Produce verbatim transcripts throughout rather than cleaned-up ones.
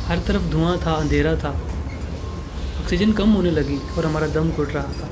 हर तरफ धुआं था, अंधेरा था, ऑक्सीजन कम होने लगी और हमारा दम घुट रहा था।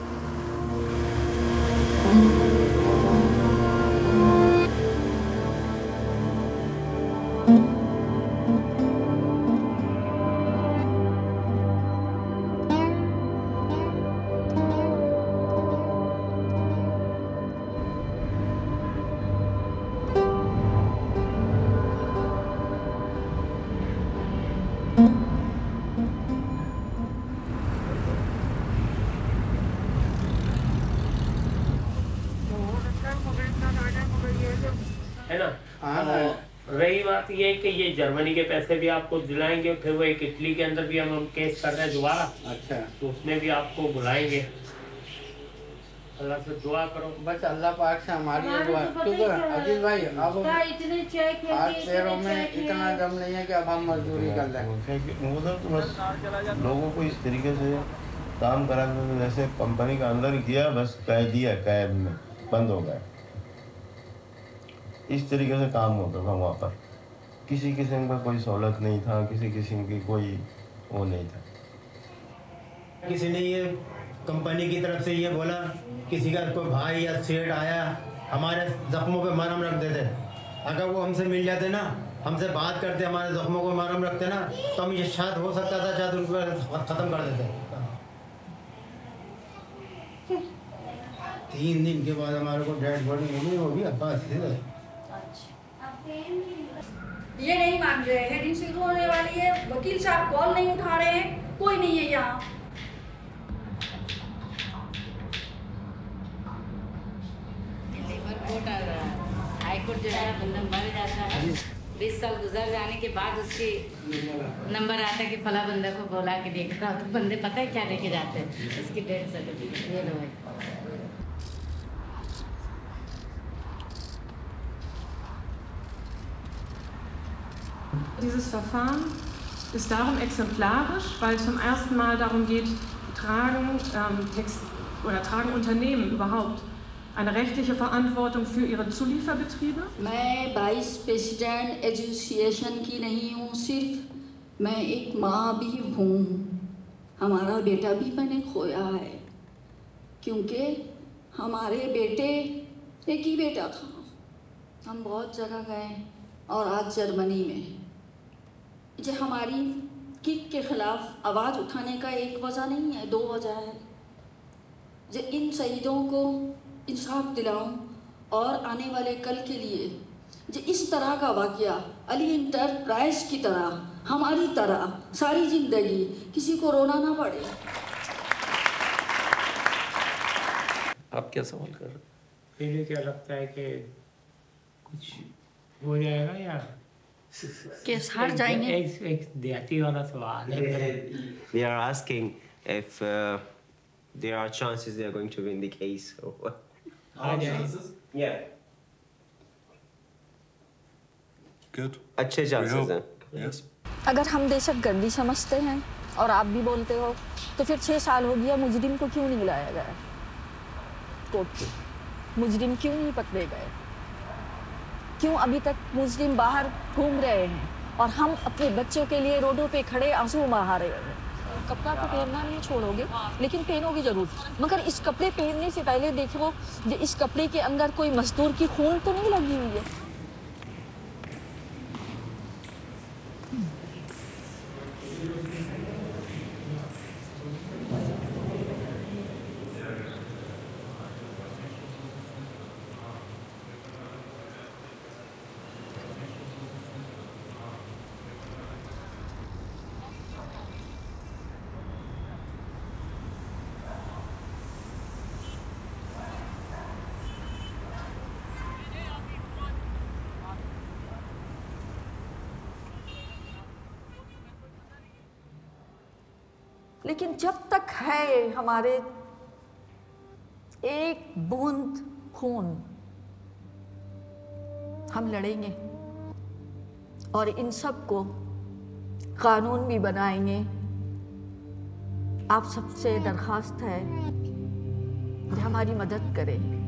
है ना। और रही बात ये कि ये जर्मनी के पैसे भी आपको दिलाएंगे, फिर वो एक इटली के अंदर भी हम हम केस कर रहे हैं दोबारा। अच्छा, तो उसमें भी आपको बुलाएंगे। अल्लाह से दुआ करो, बस अल्लाह पाक से हमारी दुआ। क्योंकि अजीज भाई अब आज पैरों में इतना दम नहीं है कि अब हम मजदूरी कर लें। उधर तो बस लोगों को इस तरीके से काम करा, जैसे कंपनी का अंदर किया, बस कह दिया, कैद में बंद हो गया। इस तरीके से काम होता था वहाँ पर। किसी किस्म का कोई सहूलत नहीं था, किसी किस्म की कोई वो नहीं था। किसी ने ये कंपनी की तरफ से ये बोला, किसी का कोई भाई या सेठ आया, हमारे जख्मों पे मरहम रख देते। अगर वो हमसे मिल जाते ना, हमसे बात करते, हमारे जख्मों को मरहम रखते ना, तो हम ये शायद हो सकता था, शायद उनको ख़त्म कर देते। तीन दिन के बाद हमारे को डेड बॉडी मिली, वो भी अब्बास से। ये नहीं मान रहे, हेडिंग शुरू होने वाली है, वकील साहब कॉल नहीं उठा रहे हैं, कोई नहीं है यहाँ। हाई कोर्ट जो है बंदा मर जाता है, बीस साल गुजर जाने के बाद उसकी नंबर आता है कि फला बंदा को बुला के देख रहा, तो बंदे पता है क्या लेके जाते हैं, उसकी डेथ सर्टिफिकेट। ये लो भाई। Dieses Verfahren ist darum exemplarisch, weil es zum ersten Mal darum geht, tragen, ähm, Text, oder tragen Unternehmen überhaupt eine rechtliche Verantwortung für ihre Zulieferbetriebe? मैं वाइस प्रेसिडेंट एसोसिएशन की नहीं हूँ, सिर्फ मैं एक माँ भी हूँ। हमारा बेटा भी मैंने खोया है, क्योंकि हमारे बेटे एक ही बेटा था। हम बहुत जगह गए और आज जर्मनी में जो हमारी किक के ख़िलाफ़ आवाज़ उठाने का एक वजह नहीं है, दो वजह है। जो इन शहीदों को इंसाफ दिलाऊं और आने वाले कल के लिए जो इस तरह का वाक़या अली इंटरप्राइज की तरह, हमारी तरह सारी ज़िंदगी किसी को रोना ना पड़े। आप क्या सवाल कर रहे हैं? पहले क्या लगता है कि कुछ हो जाएगा या केस हार जाएंगे? एक एक देहाती वाला सवाल है। They are asking if uh, there are chances they are going to win the case. Uh chances? Yeah. Good. अच्छे chances हैं। Yes. अगर हम दहशतगर्दी समझते हैं और आप भी बोलते हो, तो फिर छः साल हो गया, मुजरिम को क्यों नहीं बुलाया गया कोर्ट में? मुजरिम क्यों नहीं पकड़े गए? क्यों अभी तक मुजरिम बाहर घूम रहे हैं और हम अपने बच्चों के लिए रोडों पे खड़े आंसू बहा रहे हैं? कपड़ा तो पहनना नहीं छोड़ोगे, लेकिन पहनोगे जरूर। मगर इस कपड़े पहनने से पहले देखो, जो इस कपड़े के अंदर कोई मजदूर की खून तो नहीं लगी हुई है। लेकिन जब तक है हमारे एक बूंद खून, हम लड़ेंगे और इन सब को कानून भी बनाएंगे। आप सबसे दरख्वास्त है कि हमारी मदद करें।